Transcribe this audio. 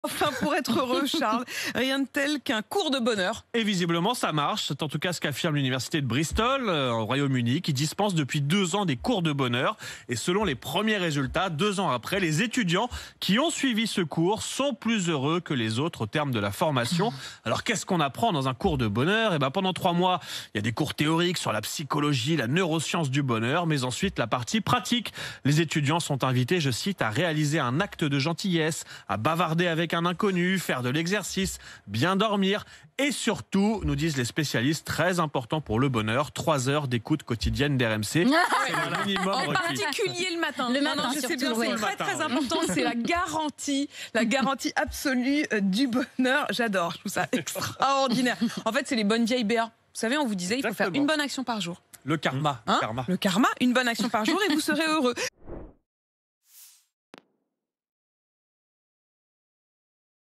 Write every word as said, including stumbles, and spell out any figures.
Enfin, pour être heureux, Charles, rien de tel qu'un cours de bonheur. Et visiblement, ça marche. C'est en tout cas ce qu'affirme l'université de Bristol, euh, au Royaume-Uni, qui dispense depuis deux ans des cours de bonheur. Et selon les premiers résultats, deux ans après, les étudiants qui ont suivi ce cours sont plus heureux que les autres au terme de la formation. Alors, qu'est-ce qu'on apprend dans un cours de bonheur? Et ben, pendant trois mois, il y a des cours théoriques sur la psychologie, la neuroscience du bonheur, mais ensuite la partie pratique. Les étudiants sont invités, je cite, à réaliser un acte de gentillesse, à bavarder avec un inconnu, faire de l'exercice, bien dormir et surtout, nous disent les spécialistes, très important pour le bonheur, trois heures d'écoute quotidienne d'R M C. C'est le minimum En requis. particulier le matin. Le Non, matin, non, je sais surtout, bien, ouais. c'est très Le très matin, important. C'est la garantie, la garantie absolue euh, du bonheur. J'adore, je trouve ça extraordinaire. En fait, c'est les bonnes vieilles B A. Vous savez, on vous disait, il faut faire Exactement. une bonne action par jour. Le karma. Hein karma. Le karma, une bonne action par jour et vous serez heureux.